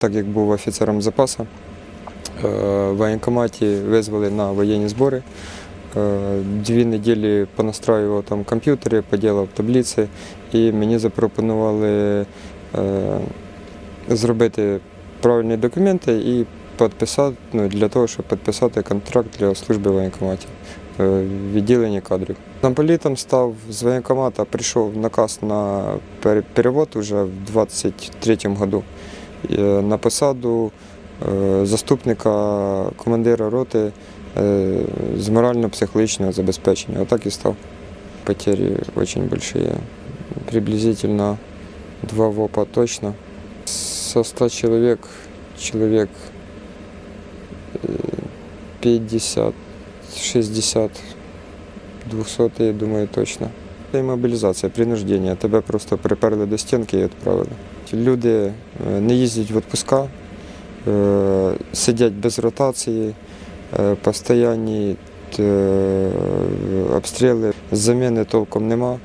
так як був офіцером запасу, в воєнкоматі визвали на воєнні збори. 2 неділі понастраював там комп'ютери, поділав таблиці, і мені запропонували зробити правильні документи і підписати, для того, щоб підписати контракт для служби в воєнкоматі, в відділенні кадрів. Замполітом став з воєнкомата, прийшов наказ на перевод уже в 23-му году на посаду заступника командира роти з морально-психологічного забезпечення. Отак і став. Потери дуже великі, приблизительно 2 ВОПа точно. Со 100 человек 50, 60, 200, я думаю, точно. Це мобілізація, принуждення. Тебе просто приперли до стінки і відправили. Люди не їздять в відпуска, сидять без ротації, постійні обстріли, заміни толком нема,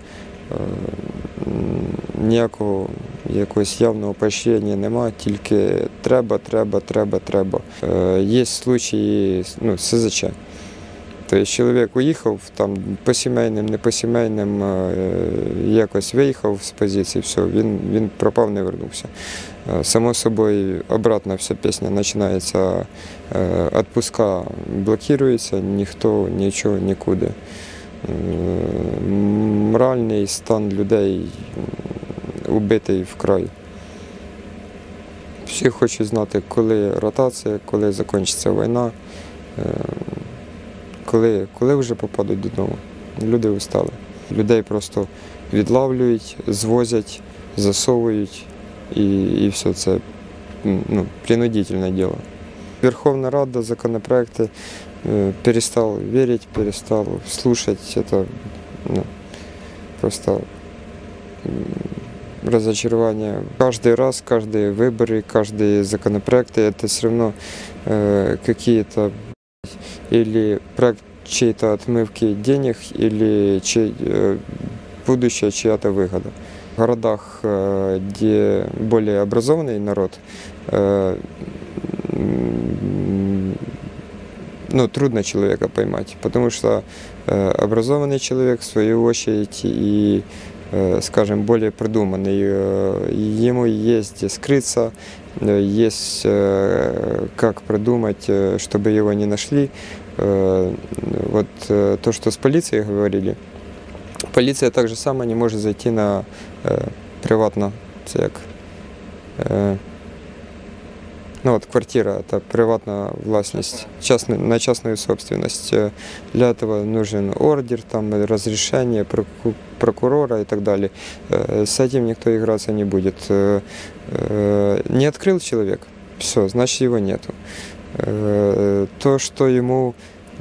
ніякого якогось явного поощрення нема, тільки треба. Є случаї СЗЧ. Тобто чоловік уїхав, там по сімейним, не по сімейним, якось виїхав з позиції, все, він пропав, не повернувся. Само собою, обратно вся пісня починається, відпуска блокуються, ніхто, нічого, нікуди. Моральний стан людей убитий вкрай. Всі хочуть знати, коли ротація, коли закінчиться війна, коли вже попадуть додому. Люди устали. Людей просто відлавлюють, звозять, засовують і все це принудительне діло. Верховна Рада, законопроекти, перестал верить, перестал слушать. Это просто разочарование. Каждый раз, каждые выборы, каждые законопроекты, это все равно какие-то или проект чьей-то отмывки денег, или будущая чья-то выгода. В городах, где более образованный народ, трудно человека поймать, потому что образованный человек, в свою очередь, и, скажем, более продуманный, ему есть где скрыться, есть как продумать, чтобы его не нашли. Вот то, что с полицией говорили, полиция так же само не может зайти на приватно, квартира – это приватная властность, на частную собственность. Для этого нужен ордер, разрешение прокурора и так далее. С этим никто играться не будет. Не открыл человек, все, значит его нету. То, что ему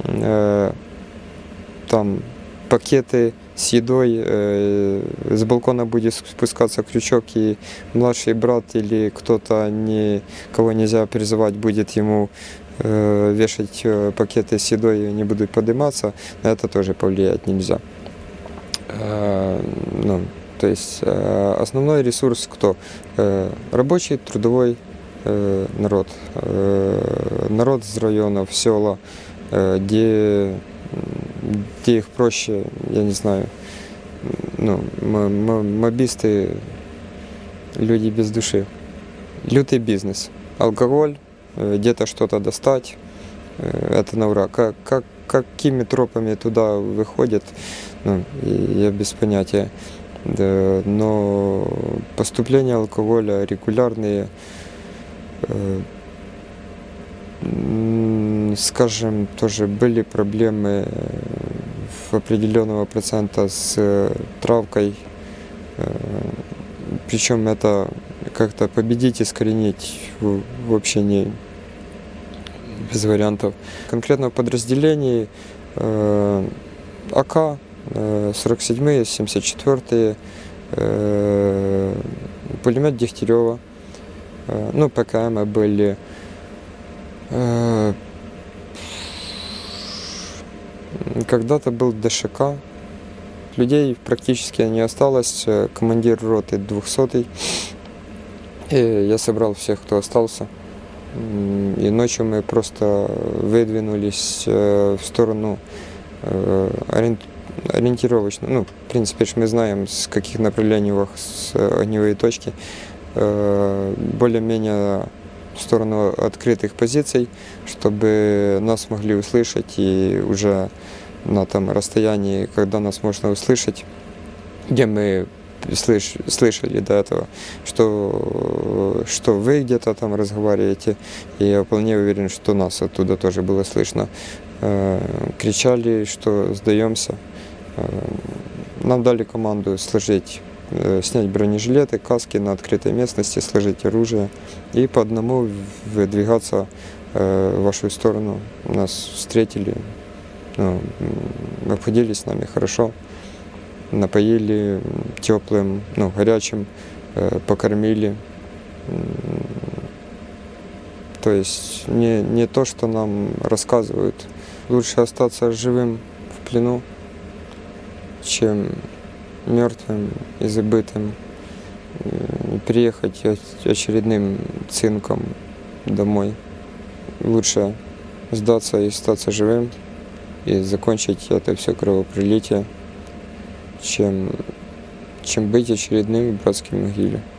пакеты с едой, с балкона будет спускаться крючок, и младший брат или кто-то, кого нельзя призывать, будет ему вешать пакеты с едой, и они будут подниматься, на это тоже повлиять нельзя. То есть основной ресурс кто? Рабочий, трудовой народ. Народ из районов, села, где их проще, я не знаю, мобисты, люди без души. Лютый бизнес. Алкоголь, где-то что-то достать, это на ура. Какими тропами туда выходят, я без понятия. Но поступления алкоголя регулярные, скажем, тоже были проблемы в определенного процента с травкой. Причем это как-то победить, искоренить вообще не без вариантов. Конкретно в подразделении АК, 47-е, 74-е, пулемет Дегтярева, ПКМ были. Когда-то был ДШК, людей практически не осталось, командир роты 200-й, И я собрал всех, кто остался. И ночью мы просто выдвинулись в сторону ориентировочно. Ну, в принципе, мы знаем, с каких направлений у вас огневые точки. Более-менее в сторону открытых позиций, чтобы нас могли услышать, и уже на том расстоянии, когда нас можно услышать, где мы слышали до этого, что вы где-то там разговариваете, и я вполне уверен, что нас оттуда тоже было слышно. Кричали, что сдаемся. Нам дали команду сложить, снять бронежилеты, каски на открытой местности, сложить оружие и по одному выдвигаться в вашу сторону. Нас встретили, обходились с нами хорошо, напоили теплым, горячим, покормили. То есть не то, что нам рассказывают. Лучше остаться живым в плену, чем мертвым и забытым, приехать очередным цинком домой. Лучше сдаться и остаться живым и закончить это все кровопролитие, чем быть очередным в братской могиле.